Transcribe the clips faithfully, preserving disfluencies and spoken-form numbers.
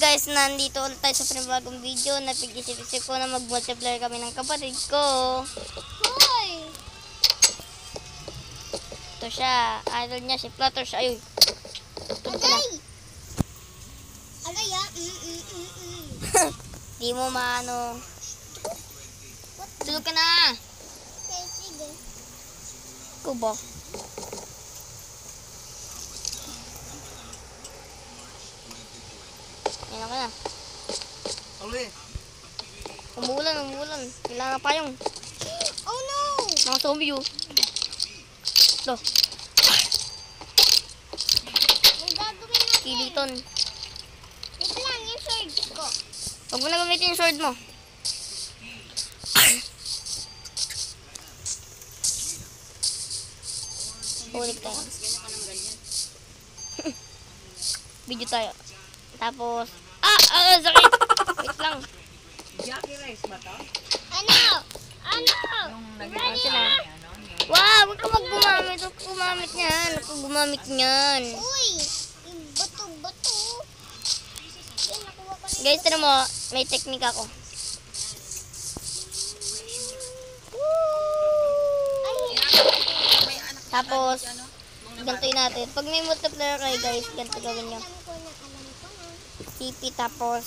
guys, nandito ulit tayo sa panibagong video. Napag-isip-isip ko na mag-multiplayer kami ng kapatid ko. Hoy! Ito siya, idol niya si Flutters. Ayun. Agay! Agay ah! Mm, mm, mm, mm. Di mo maano. Tulog ka na. Okay, sige. Kubo. Yan ka na. Uli. Umuulan, umuulan. Kailangan pa yung Oh no! mga zombie oh. Ito, Ang gagawin natin. kiliton. Wait lang, yung sword ko. Huwag mo na gamitin yung sword mo. Ulit tayo. Video tayo. Tapos, ah, ah, sakit. Wait lang. Jackie Rice ba to? Ano? Ano? Yung Ready nag-ano na. ano? yung- Wow, huwag ka mag-gumamit. Huwag ka gumamit niyan. Huwag ka gumamit niyan. Uy! Yung bato-bato. Yan, nakuha ko na. Guys, tira mo, may technique ako. Ay, Tapos, ganito'y natin. Pag may multiplayer kayo guys, ganito gawin nyo. alam ko na, alam ko na. T P tapos,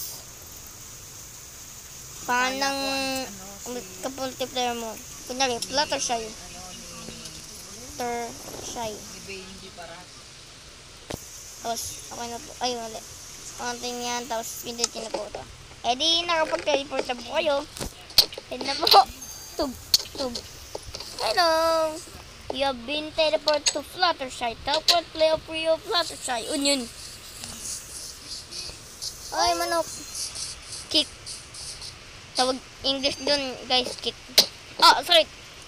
panang ka-multiplayer mo. Kunyari, Fluttershy. Fluttershy. Tapos, okay na po. Ay, mali. Konting yan, tapos pindutin na po ito. Eh di, nakapag-teleport na po kayo. Head na po. Tug, tug. Hello! You have been teleport to Fluttershy. Teleport play of free of Fluttershy. Union. Ay, manok. Kick. Tawag English dun, guys. Kick. Ah, sorry.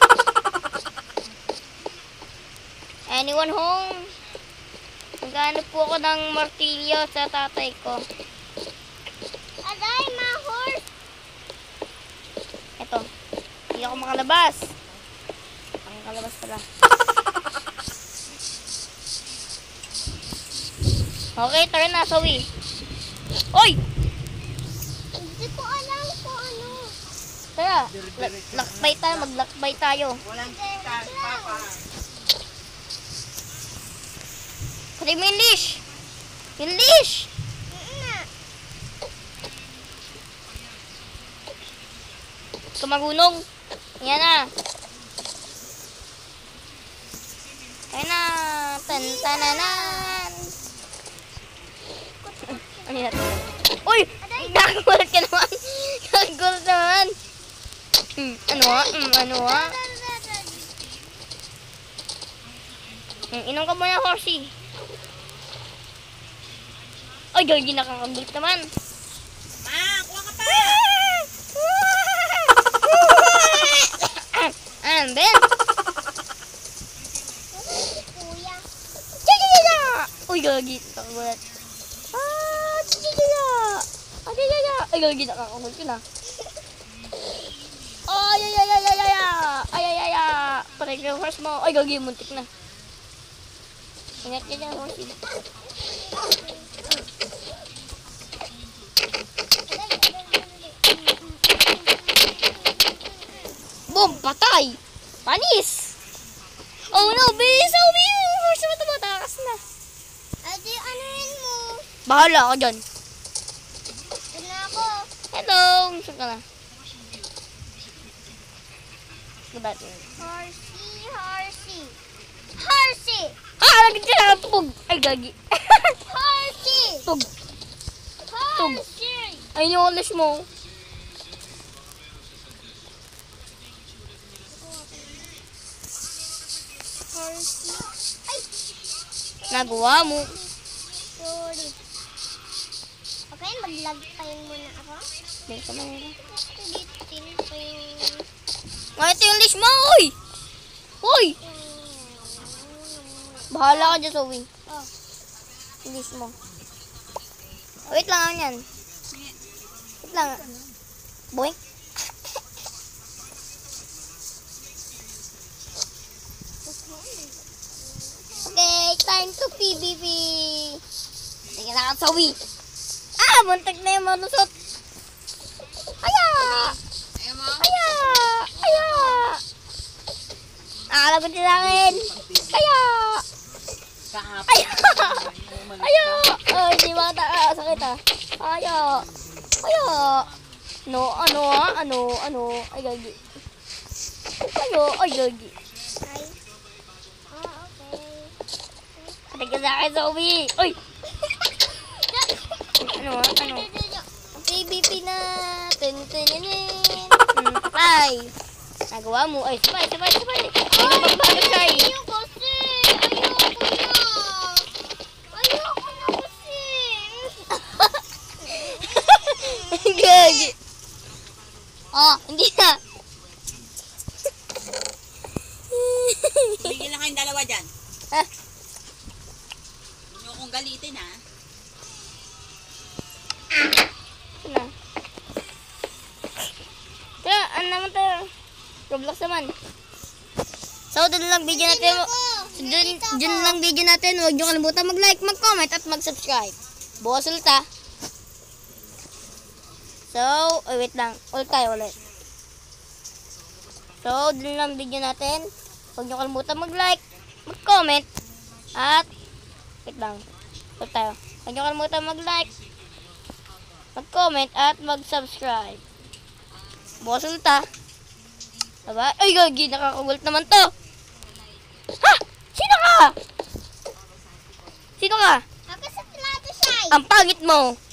Anyone home? Naghanap po ako ng martilyo sa tatay ko. Aday, ma horse! Eto. Hindi ako makalabas. Ang kalabas pala. Okay, turn na, Zoe. Oy! Hindi ko alam kung ano. Tara, la- lakbay tayo, maglakbay tayo. Walang kita, papa. Pati mo yung leash. Yung leash. Mm na. Kumagunong. Yan na. Ayan na. Tan tananan. Ano yan? Uy! Nakagulat ka naman. Nakagulat naman. Hmm, ano ha? Hmm, ano ha? Hmm, inom ka muna, horsey. Ay, gagi, nakakagulat naman. Ma, kuha ka pa! Ano, Ben? Kuya. Chigigila! Uy, gagi, nakagulat. Ah, chigigila! Ay, ay, ay, ay, gagi, nakakagulat yun ah. Ay, ay, ay, ay, ay, ay, ay, ay, ay, ay, patay ka yung horse mo. Ay, gagi, muntik na. Ingat ka dyan, horse. Boom, patay! Panis! Oh no, bilis ako, bilis! Yung horse mo tumatakas na. Adi, ano yun mo? Bahala ako dyan. Ito na ako. Hello! Saan ka na? Diba? Horsey, horsey. Horsey! Ah! Lagi ka na! Pug! Ay, gagi. Horsey! Pug! Horsey! Ay, yung ulis mo. Horsey. Ay! Nagawa mo. Sorry. Okay, mag-lagpayin muna ako. Dito ka na yun. Tulitin ko yung... Ah, ito yung leash mo! Uy! Uy! Bahala ka dyan, Zoe. Oh. Yung leash mo. Wait lang ako yan. Wait lang. Boink. Okay, time to P V P. Tingnan na ka, Zoe. Ah! buntik na yung malusot. Aya! Ayaw mo? Aya! Aya! Nakalagot din sa akin. Aya! Kahapon. Aya! Aya! Ay, di bata ka. Sakit ah. Aya! Aya! No, ano ah? Ano? Ano? Ay, gagi. Ayo, ay, gagi. Ay. Ah, okay. Ating ka sa akin, Zoe. Uy! Ano ah? Ano? P V P na. Tin, tin, tin, tin. Hmm, ay. Nagawa mo. Ay, sabay, sabay, sabay. Hindi ka magpapagay. Ayoko kasi. Ayoko na. Ayoko na kasi. Gagi. Oh, hindi na. Tumigil na kayong dalawa dyan. Ah, Huwag niyo akong galitin ha. ito na. Kaya, ano naman tayo? Roblox naman. So, dun lang video natin. Dun, dun lang video natin. Huwag niyo kalimutan mag-like, mag-comment, at mag-subscribe. Bukas ulit ha. So, oh, wait lang. Ulit tayo ulit. So, dun lang video natin. Huwag niyo kalimutan mag-like, mag-comment, at wait lang. Ulit tayo. Huwag niyo kalimutan mag-like, mag-comment, at mag-subscribe. Bukas ulit ha. Diba? Ay, gagi. Nakakagulat naman to. Ha? Sino ka? Sino ka? Ako sa plato siya. Ang pangit mo.